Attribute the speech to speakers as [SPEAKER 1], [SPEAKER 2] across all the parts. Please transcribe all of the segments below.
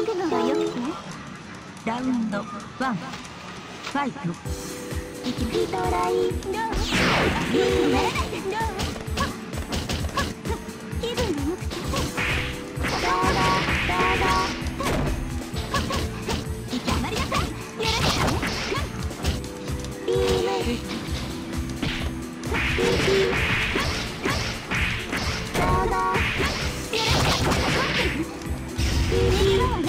[SPEAKER 1] 覚悟が良くて。
[SPEAKER 2] ラウンド1ファイト。
[SPEAKER 1] リトライどう？いいにならないでどう？気分が良くて。ダー息あまりなさい。よろしくね。ビーム。ダーよろしく。ビーム。どう？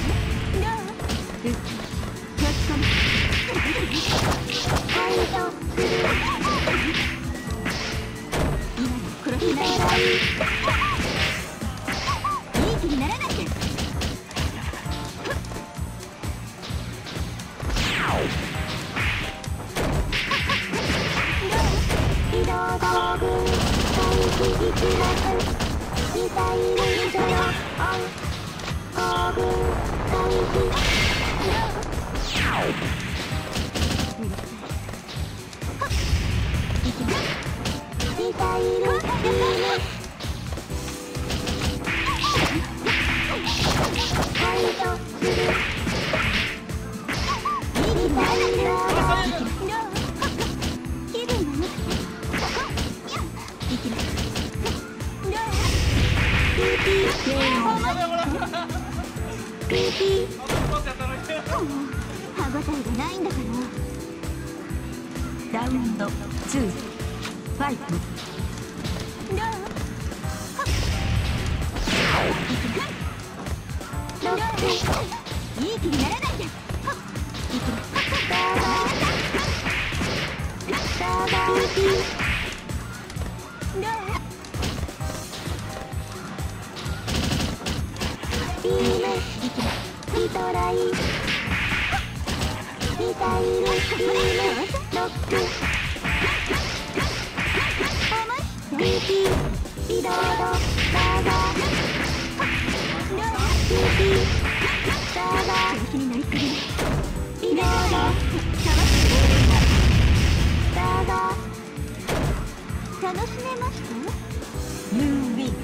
[SPEAKER 1] 歯応えがないんだから。
[SPEAKER 2] ラウンド2ファイト。
[SPEAKER 1] いい気にならないで。リトライミサイルビームロックリピリロードダーガーリピダーガーリロードダーガー楽しめました？
[SPEAKER 2] ユーウィン。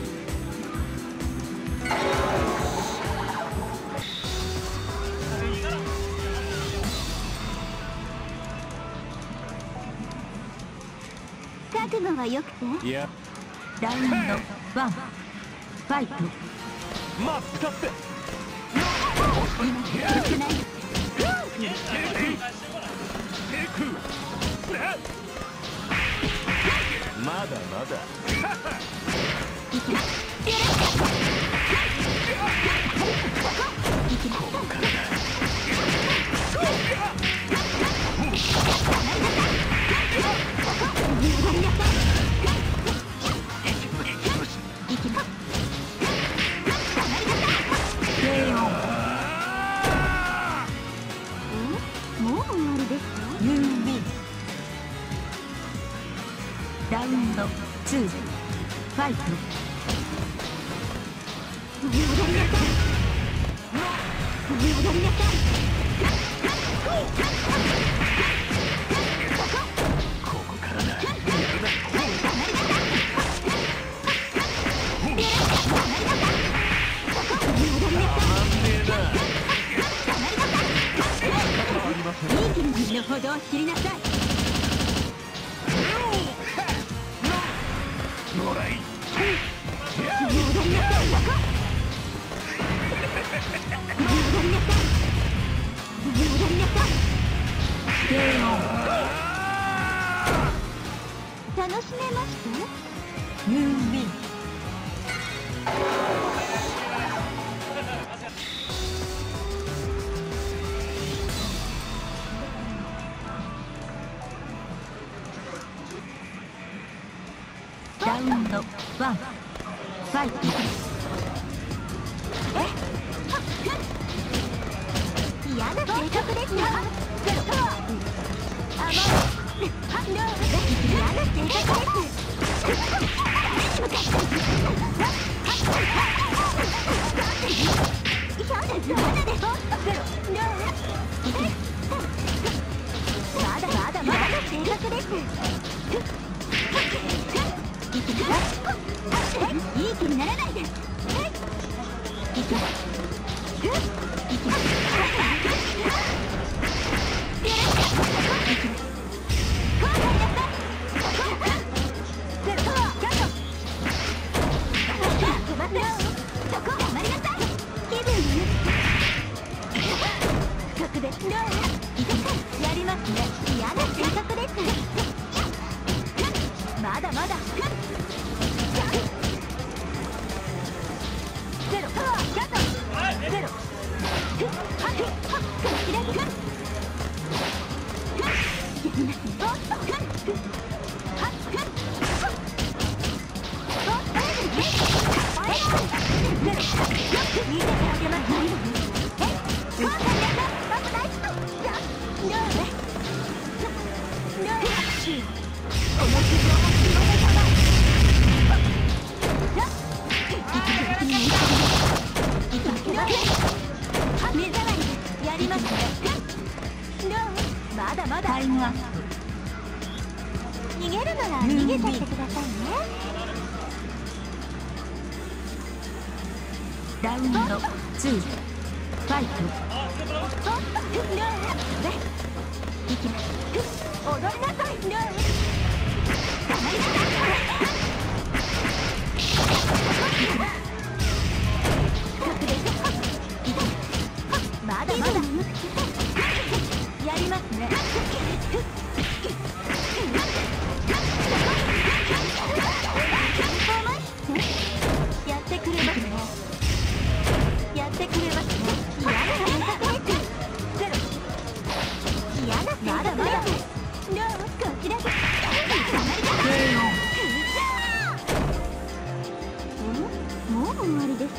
[SPEAKER 1] 覚悟が良くて。
[SPEAKER 3] いや、
[SPEAKER 2] ラウンド1ファイト。
[SPEAKER 3] まあ使ってまだまだここからだ。
[SPEAKER 1] もう終わりですか？
[SPEAKER 2] ユーウィン。ラウンド2ファイト。
[SPEAKER 3] ここからだ。
[SPEAKER 2] いい気持ちのほどを知りなさい。
[SPEAKER 3] もらい。
[SPEAKER 1] 楽しめました？
[SPEAKER 2] ユーウィン。ラウンド1ファイト。
[SPEAKER 1] 嫌な性格ですよ。嫌な性格です。まだ性格です。いい気にならないで。 まだまだゼロキャットゼロまだまだ
[SPEAKER 2] タイムアップ。
[SPEAKER 1] 逃げるなら逃げちゃってくださいね。
[SPEAKER 2] ラウンド2ファイト。
[SPEAKER 1] 行きます。踊りなさい。まだまだやりますね。やってくれますね。やってくれますね。嫌な選択です。ゼロ。嫌な選択です。まだまだ。こちらです。もう終わりですか？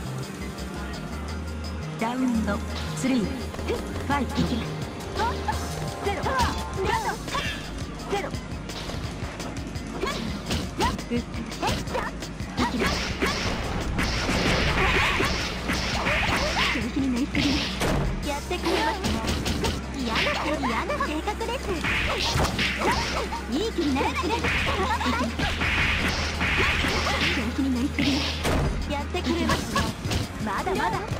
[SPEAKER 2] ラウンド3ファイト。
[SPEAKER 1] ゼロ。ゼロ。やってくれますね。嫌な性格です。いい気になるくれ。調子に乗りすぎ。やってくれますね。まだまだ。負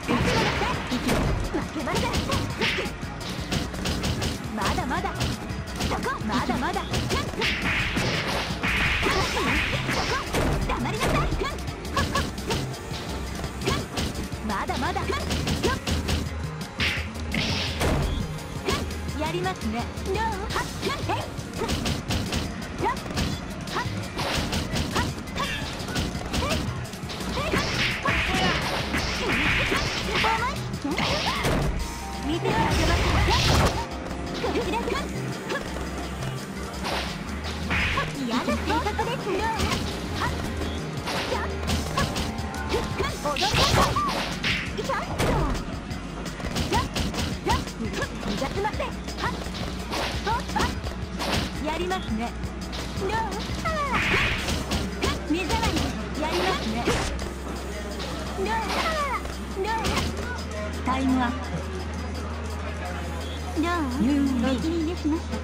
[SPEAKER 1] けません。まだまだ。まだまだ。黙りなさい。まだまだ。やりますね。見てあげます。こちらです。嫌な性格です。踊りなさい。ちょっと気が詰まって。やりますね。水洗いやりますね。
[SPEAKER 2] タイムアップ。
[SPEAKER 1] お気に召しましたか？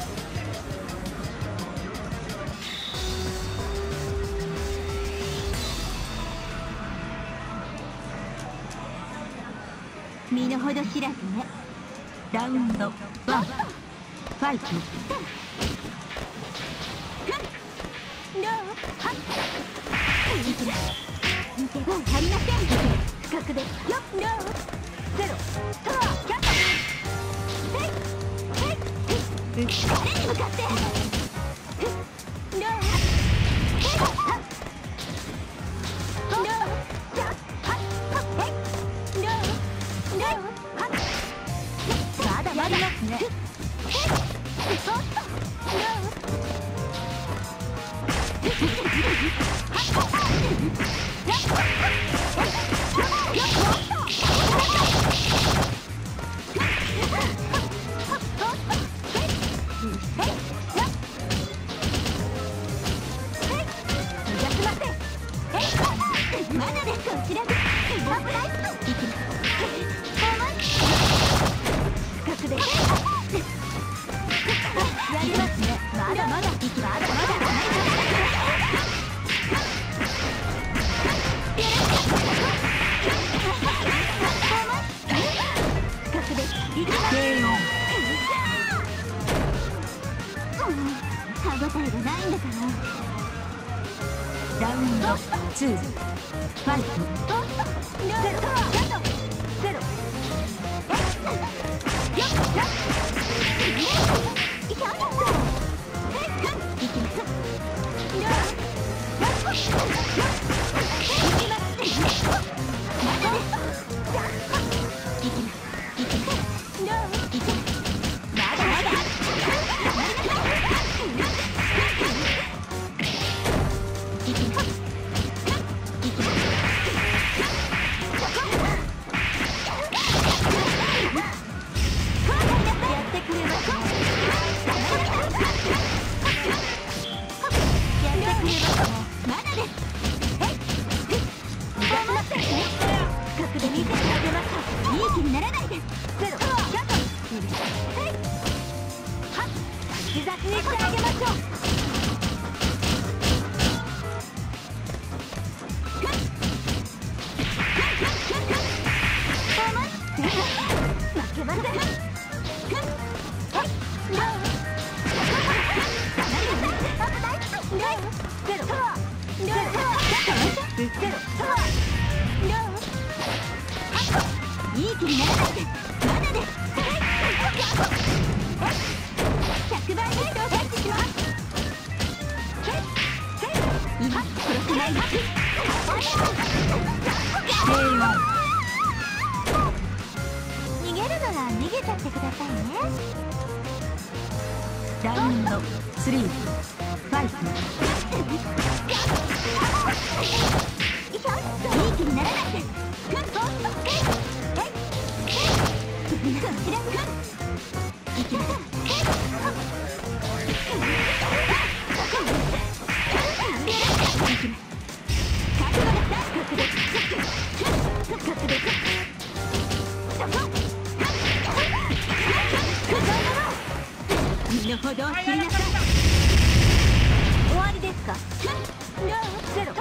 [SPEAKER 1] 身の程知らずね。
[SPEAKER 2] ラウンド1ファイト。
[SPEAKER 1] もう足りません。不覚です。よっゼロ。キャット。誰に向かって。まだまだますね。まだです。こちらです。サプライズ。いきます。深くで。やりますね。まだまだ。まだまだ。深くで。歯応えがないんだから。
[SPEAKER 2] ラウンド2ファイト。
[SPEAKER 1] ゼロ。いきます。 ゼロそうどういい気にならないでまだです100倍の人をキャッチします今殺せないわ逃げるなら逃げちゃってくださいね
[SPEAKER 2] ラウンド3ファイト。
[SPEAKER 1] いい気にならないでいきます身の程を知りなさい終わりですかゼロ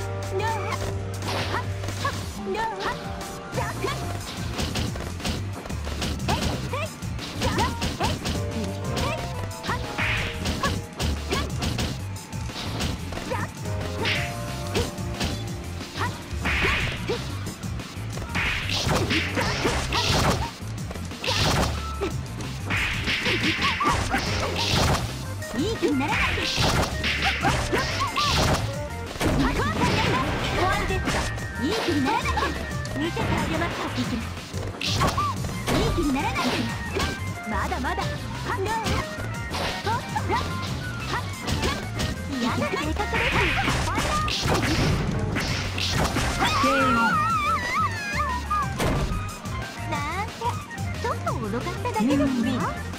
[SPEAKER 1] いい気にならないで終わりですかいい気にならないで見せてあげますいきますいい気にならないでまだまだ嫌な性格ですなんてちょっと脅かしただけですよ